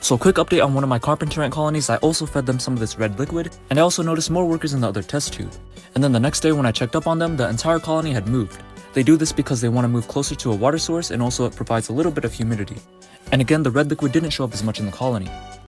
So quick update on one of my carpenter ant colonies, I also fed them some of this red liquid, and I also noticed more workers in the other test tube. And then the next day when I checked up on them, the entire colony had moved. They do this because they want to move closer to a water source, and also it provides a little bit of humidity. And again, the red liquid didn't show up as much in the colony.